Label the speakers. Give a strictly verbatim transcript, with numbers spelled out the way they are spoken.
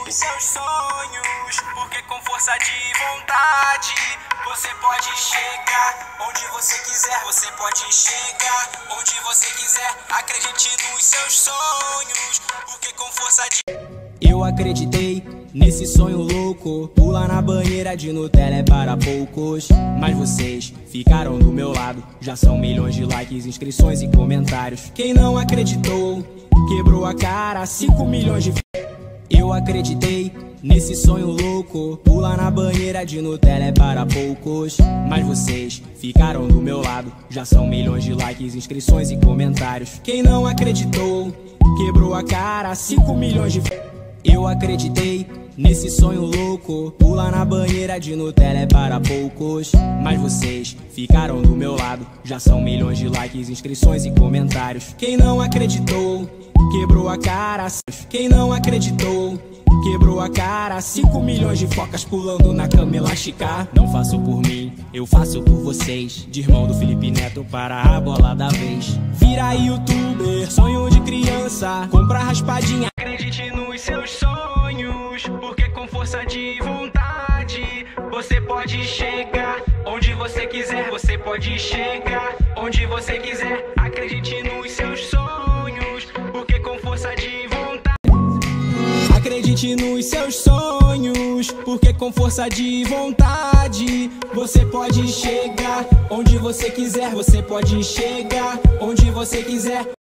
Speaker 1: os seus sonhos, porque com força de vontade você pode chegar onde você quiser, você pode chegar onde você quiser. Acredite nos seus sonhos, porque com força de...
Speaker 2: Eu acreditei nesse sonho louco, pular na banheira de Nutella é para poucos. Mas vocês ficaram do meu lado, já são milhões de likes, inscrições e comentários. Quem não acreditou, quebrou a cara, cinco milhões de... Eu acreditei nesse sonho louco, pular na banheira de Nutella é para poucos. Mas vocês ficaram do meu lado, já são milhões de likes, inscrições e comentários. Quem não acreditou, quebrou a cara, cinco milhões de... Eu acreditei nesse sonho louco, pular na banheira de Nutella é para poucos. Mas vocês ficaram do meu lado, já são milhões de likes, inscrições e comentários. Quem não acreditou, quebrou a cara. Quem não acreditou, quebrou a cara. Cinco milhões de focas pulando na cama elástica. Não faço por mim, eu faço por vocês. De irmão do Felipe Neto para a bola da vez. Vira youtuber, sonho de criança, compra raspadinha.
Speaker 1: Acredite nos seus sonhos, porque com força de vontade você pode chegar onde você quiser, você pode chegar onde você quiser. Acredite nos seus sonhos, porque com força de vontade.
Speaker 2: Acredite nos seus sonhos, porque com força de vontade você pode chegar onde você quiser, você pode chegar onde você quiser.